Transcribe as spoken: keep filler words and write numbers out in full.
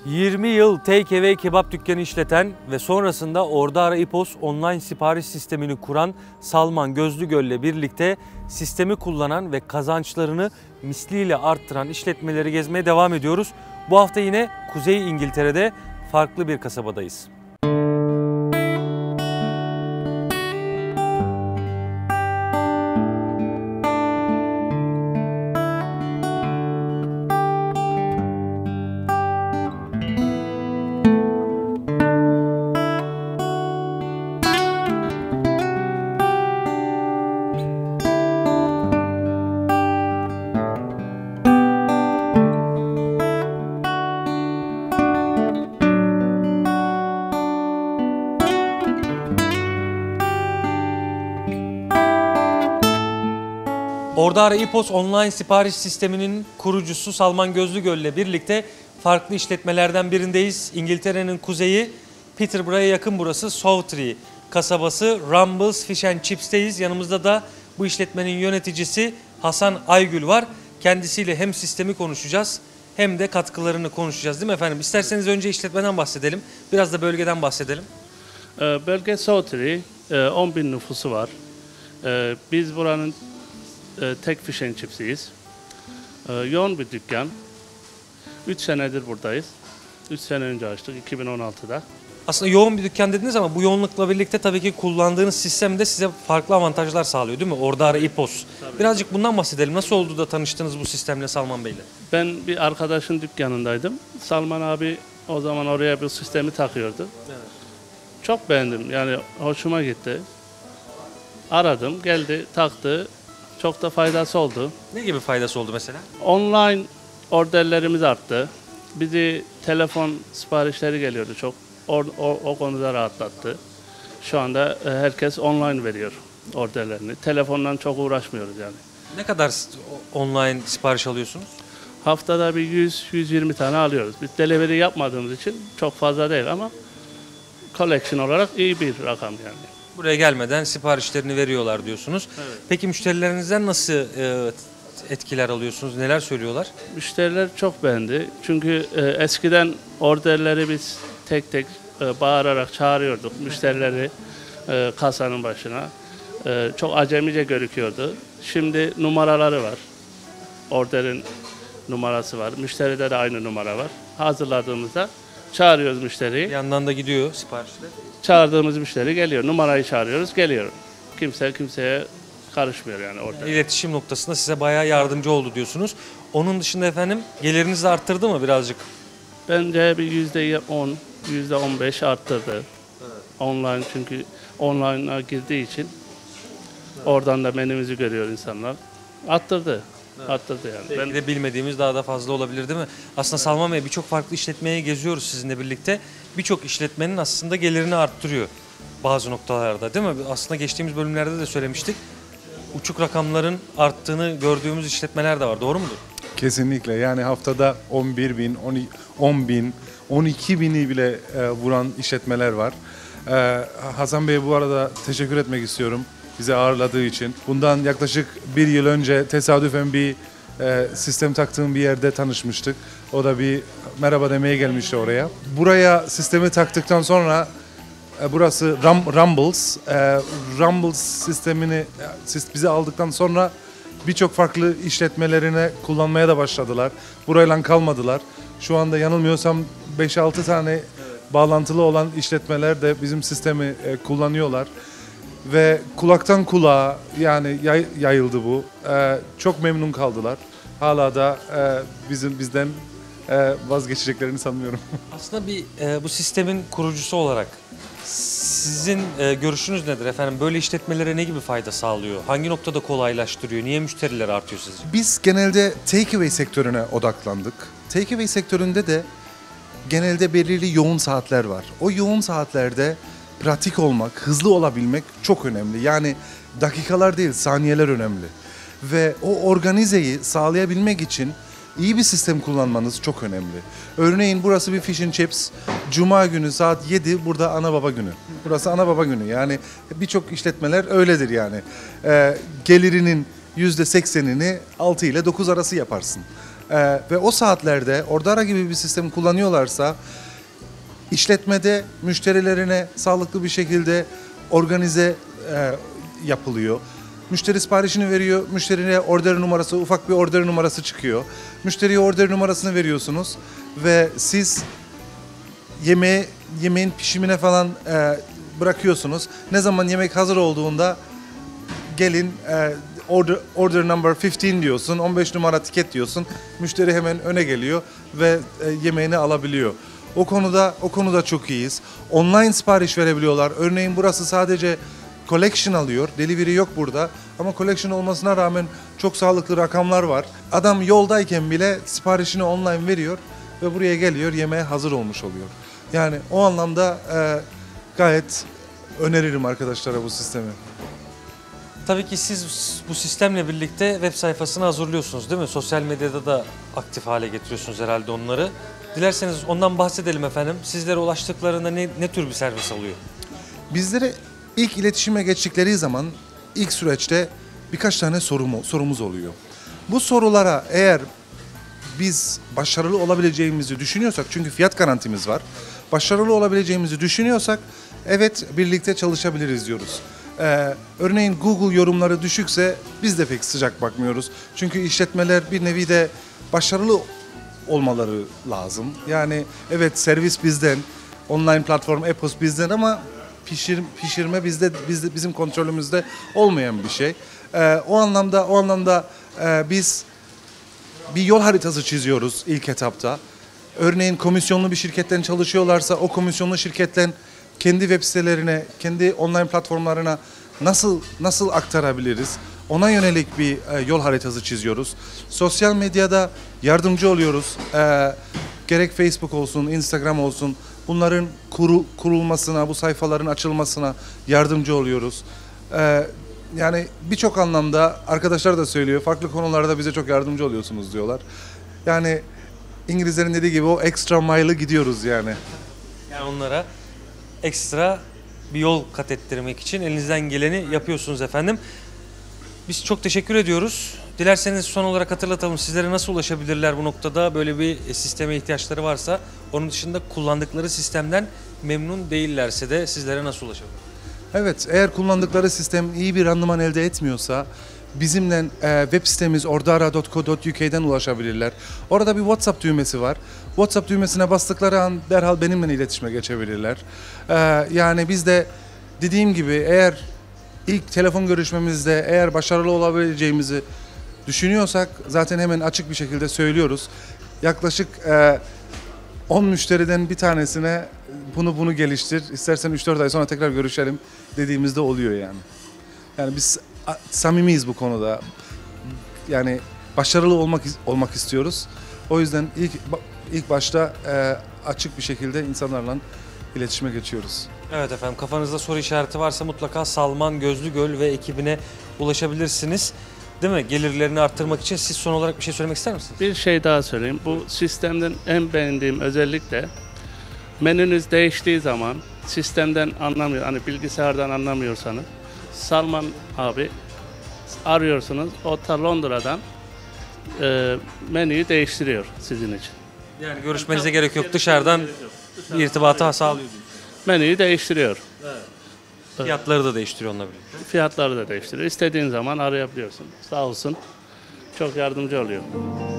yirmi yıl take away kebap dükkanı işleten ve sonrasında Ordara İpos online sipariş sistemini kuran Salman Gözlügöl'le birlikte sistemi kullanan ve kazançlarını misliyle arttıran işletmeleri gezmeye devam ediyoruz. Bu hafta yine Kuzey İngiltere'de farklı bir kasabadayız. Ordara İpos online sipariş sisteminin kurucusu Salman Gözlügöl ile birlikte farklı işletmelerden birindeyiz. İngiltere'nin kuzeyi, Peterborough'a yakın burası, Sawtry kasabası, Rumbles Fish and Chips'teyiz. Yanımızda da bu işletmenin yöneticisi Hasan Aygül var. Kendisiyle hem sistemi konuşacağız hem de katkılarını konuşacağız, değil mi efendim? İsterseniz önce işletmeden bahsedelim, biraz da bölgeden bahsedelim. Bölge Sawtry, on bin nüfusu var. Biz buranın tek fish and chips'iyiz. Yoğun bir dükkan. üç senedir buradayız. üç sene önce açtık, iki bin on altıda. Aslında yoğun bir dükkan dediniz ama bu yoğunlukla birlikte tabii ki kullandığınız sistem de size farklı avantajlar sağlıyor, değil mi? Ordara İpos. Birazcık bundan bahsedelim. Nasıl oldu da tanıştınız bu sistemle Salman Bey'le? Ben bir arkadaşın dükkanındaydım. Salman abi o zaman oraya bir sistemi takıyordu. Evet. Çok beğendim. Yani hoşuma gitti. Aradım, geldi, taktı. Çok da faydası oldu. Ne gibi faydası oldu mesela? Online orderlerimiz arttı. Bizi telefon siparişleri geliyordu çok. O, o, o konuda rahatlattı. Şu anda herkes online veriyor orderlerini. Telefondan çok uğraşmıyoruz yani. Ne kadar online sipariş alıyorsunuz? Haftada bir yüz yüz yirmi tane alıyoruz. Biz delivery yapmadığımız için çok fazla değil ama collection olarak iyi bir rakam yani. Buraya gelmeden siparişlerini veriyorlar diyorsunuz. Evet. Peki müşterilerinizden nasıl e, etkiler alıyorsunuz? Neler söylüyorlar? Müşteriler çok beğendi. Çünkü e, eskiden orderleri biz tek tek e, bağırarak çağırıyorduk müşterileri e, kasanın başına. E, çok acemice gözüküyordu. Şimdi numaraları var. Orderin numarası var. Müşteride de aynı numara var. Hazırladığımızda çağırıyoruz müşteriyi. Bir yandan da gidiyor siparişler. Çağırdığımız müşteri geliyor. Numarayı çağırıyoruz, geliyor. Kimse kimseye karışmıyor yani orada. İletişim noktasında size bayağı yardımcı oldu diyorsunuz. Onun dışında efendim gelirinizi arttırdı mı birazcık? Bence bir yüzde on, yüzde on beş arttırdı. Evet. Online, çünkü online'a girdiği için evet. Oradan da menümüzü görüyor insanlar. Arttırdı. Evet. Arttırdı yani. Belki ben de bilmediğimiz daha da fazla olabilir, değil mi? Aslında evet. Salman Bey, birçok farklı işletmeye geziyoruz sizinle birlikte. Birçok işletmenin aslında gelirini arttırıyor bazı noktalarda, değil mi? Aslında geçtiğimiz bölümlerde de söylemiştik. Uçuk rakamların arttığını gördüğümüz işletmeler de var. Doğru mudur? Kesinlikle. Yani haftada on bir bin, on bin, on iki bini bile e, vuran işletmeler var. E, Hasan Bey'e bu arada teşekkür etmek istiyorum bizi ağırladığı için. Bundan yaklaşık bir yıl önce tesadüfen bir e, sistem taktığım bir yerde tanışmıştık. O da bir merhaba demeye gelmişti oraya. Buraya sistemi taktıktan sonra e, burası Rum, Rumbles. E, Rumbles sistemini e, bize aldıktan sonra birçok farklı işletmelerine kullanmaya da başladılar. Burayla kalmadılar. Şu anda yanılmıyorsam beş altı tane evet. bağlantılı olan işletmeler de bizim sistemi e, kullanıyorlar. Ve kulaktan kulağa yani yay, yayıldı bu. Ee, çok memnun kaldılar. Hala da e, bizim bizden e, vazgeçeceklerini sanmıyorum. Aslında bir e, bu sistemin kurucusu olarak sizin e, görüşünüz nedir efendim? Böyle işletmelere ne gibi fayda sağlıyor? Hangi noktada kolaylaştırıyor? Niye müşteriler artıyor sizce? Biz genelde takeaway sektörüne odaklandık. Takeaway sektöründe de genelde belirli yoğun saatler var. O yoğun saatlerde pratik olmak, hızlı olabilmek çok önemli. Yani dakikalar değil, saniyeler önemli. Ve o organizeyi sağlayabilmek için iyi bir sistem kullanmanız çok önemli. Örneğin burası bir fish and chips. Cuma günü saat yedi burada ana baba günü. Burası ana baba günü. Yani birçok işletmeler öyledir yani. Ee, gelirinin yüzde seksenini altı ile dokuz arası yaparsın. Ee, ve o saatlerde Ordara gibi bir sistem kullanıyorlarsa işletmede müşterilerine sağlıklı bir şekilde organize e, yapılıyor. Müşteri siparişini veriyor, müşteriye order numarası, ufak bir order numarası çıkıyor. Müşteriye order numarasını veriyorsunuz ve siz yemeği, yemeğin pişimine falan e, bırakıyorsunuz. Ne zaman yemek hazır olduğunda gelin e, order, order number on beş diyorsun, on beş numara tiket diyorsun. Müşteri hemen öne geliyor ve e, yemeğini alabiliyor. O konuda o konuda çok iyiyiz. Online sipariş verebiliyorlar. Örneğin burası sadece collection alıyor. Delivery yok burada. Ama collection olmasına rağmen çok sağlıklı rakamlar var. Adam yoldayken bile siparişini online veriyor ve buraya geliyor, yemeğe hazır olmuş oluyor. Yani o anlamda e, gayet öneririm arkadaşlara bu sistemi. Tabii ki siz bu sistemle birlikte web sayfasını hazırlıyorsunuz değil mi? Sosyal medyada da aktif hale getiriyorsunuz herhalde onları. Dilerseniz ondan bahsedelim efendim. Sizlere ulaştıklarında ne, ne tür bir servis alıyor? Bizlere ilk iletişime geçtikleri zaman ilk süreçte birkaç tane sorum, sorumuz oluyor. Bu sorulara eğer biz başarılı olabileceğimizi düşünüyorsak, çünkü fiyat garantimiz var, başarılı olabileceğimizi düşünüyorsak evet birlikte çalışabiliriz diyoruz. Ee, örneğin Google yorumları düşükse biz de pek sıcak bakmıyoruz. Çünkü işletmeler bir nevi de başarılı olmaları lazım. Yani evet servis bizden, online platform Epos bizden ama pişir, pişirme bizde, bizde bizim kontrolümüzde olmayan bir şey. Ee, o anlamda o anlamda e, biz bir yol haritası çiziyoruz ilk etapta. Örneğin komisyonlu bir şirketten çalışıyorlarsa o komisyonlu şirketten kendi web sitelerine, kendi online platformlarına nasıl nasıl aktarabiliriz? Ona yönelik bir e, yol haritası çiziyoruz. Sosyal medyada yardımcı oluyoruz. E, gerek Facebook olsun, Instagram olsun. Bunların kuru, kurulmasına, bu sayfaların açılmasına yardımcı oluyoruz. E, yani birçok anlamda arkadaşlar da söylüyor. Farklı konularda bize çok yardımcı oluyorsunuz diyorlar. Yani İngilizlerin dediği gibi o extra mile'ı gidiyoruz yani. Yani onlara ekstra bir yol kat ettirmek için elinizden geleni yapıyorsunuz efendim. Biz çok teşekkür ediyoruz. Dilerseniz son olarak hatırlatalım, sizlere nasıl ulaşabilirler bu noktada, böyle bir sisteme ihtiyaçları varsa. Onun dışında kullandıkları sistemden memnun değillerse de sizlere nasıl ulaşabilirler? Evet, eğer kullandıkları sistem iyi bir randıman elde etmiyorsa bizimle e, web sitemiz ordara nokta co nokta uk'den ulaşabilirler. Orada bir WhatsApp düğmesi var. WhatsApp düğmesine bastıkları an derhal benimle iletişime geçebilirler. E, yani biz de dediğim gibi eğer ilk telefon görüşmemizde eğer başarılı olabileceğimizi düşünüyorsak zaten hemen açık bir şekilde söylüyoruz. Yaklaşık e, on müşteriden bir tanesine bunu bunu geliştir, İstersen üç dört ay sonra tekrar görüşelim dediğimizde oluyor yani. Yani biz samimiyiz bu konuda. Yani başarılı olmak olmak istiyoruz. O yüzden ilk ilk başta e, açık bir şekilde insanlarla iletişime geçiyoruz. Evet efendim, kafanızda soru işareti varsa mutlaka Salman Gözlügöl ve ekibine ulaşabilirsiniz. Değil mi? Gelirlerini arttırmak için. Siz son olarak bir şey söylemek ister misiniz? Bir şey daha söyleyeyim. Bu sistemden en beğendiğim özellik de menünüz değiştiği zaman sistemden anlamıyor, hani bilgisayardan anlamıyorsanız Salman abi arıyorsunuz. O ta Londra'dan e, menüyü değiştiriyor sizin için. Yani görüşmenize gerek yok. Dışarıdan bir irtibatı sağlıyor. Menüyü değiştiriyor. Fiyatları da değiştiriyor onunla birlikte. Fiyatları da değiştiriyor. İstediğin zaman arayabiliyorsun. Sağ olsun. Çok yardımcı oluyor.